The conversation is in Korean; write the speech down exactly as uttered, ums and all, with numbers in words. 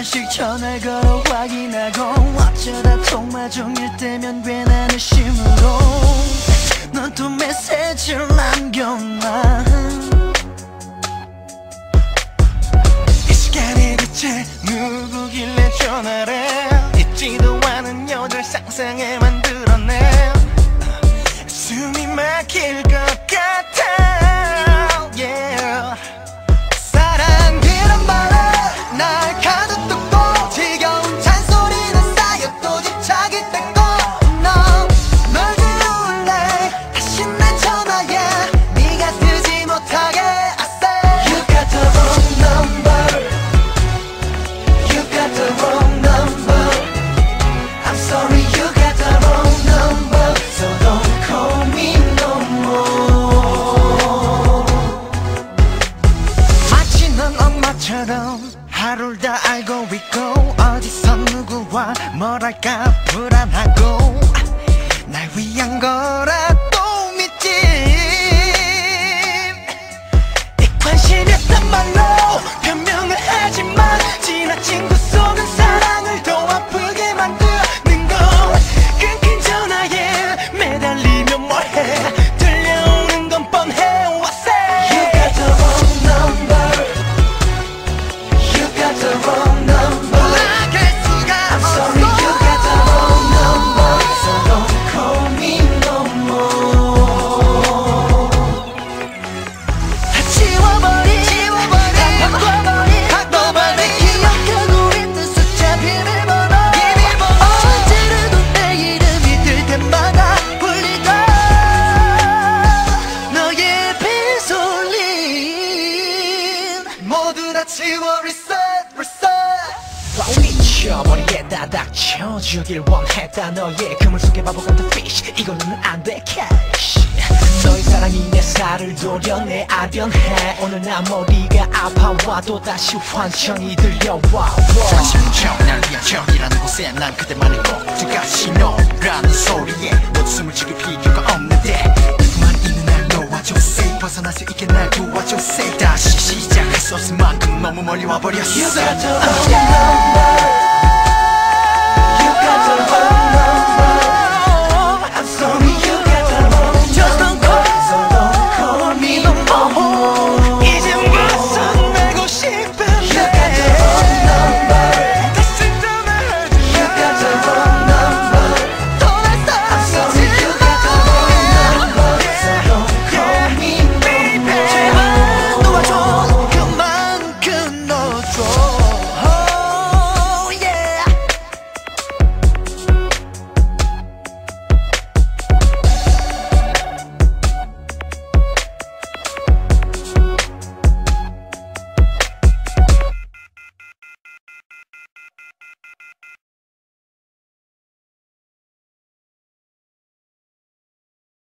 번씩 전화를 걸어 확인하고 어쩌다 통화 중일 때면 괜한 의심으로 넌 또 메시지를 남겼나. 이 시간에 대체 누구길래 전화를 해. 잊지도 않은 여자를 상상해 만들어내. 숨이 막힐 것 같아. yeah. 사랑이란 말에 날 가득 뚫고 지겨운 잔소리는 쌓여 또 집착이 됐고 넌 널 지울래 다시 내 전화에 네가 쓰지 못하게 I say You got the wrong number. You got the wrong number. I'm sorry you got the wrong number. So don't call me no more. 마치 넌 엄마처럼 하루를 다 알고 있고 어디서 누구와 뭘할까 불안하고 날 위한 거라도 믿지. 이 관심이었단 말로 변명을 하지만 지나친 그 속은 사랑을 더 아프게 만드는 건 끊긴 전화에 매달리면 뭐해. 들려오는 건 뻔해. What's that? You got the wrong number. You got the wrong number. I'm sorry you got the wrong number. So don't call me no more. 다 지워버린 다 바꿔버린 너만을 기억하고 있는 숫자 비밀번호. 언제라도 내 이름이 들 때마다 울리던 너의 빈솔림 모두 다 지워 reset reset. 미쳐 머리에다 닥쳐주길 원했다. 너의 그물 속에 바보 같은 fish 이걸로는 안돼 cash. 너의 사랑이 내 살을 도려내 아련해. 오늘 나 머리가 아파와 또다시 환청이 들려와. 정신적 날 위한 적이라는 곳에 난 그대만의 꼭지가 신호라는 소리에 모두 숨을 죽일 필요가 없는데 그만 있는 날 놓아줘. 벗어날 수 있게 날 도와줘. 다시 시작할 수 없을 만큼 너무 멀리 와버렸어. You got the wrong number.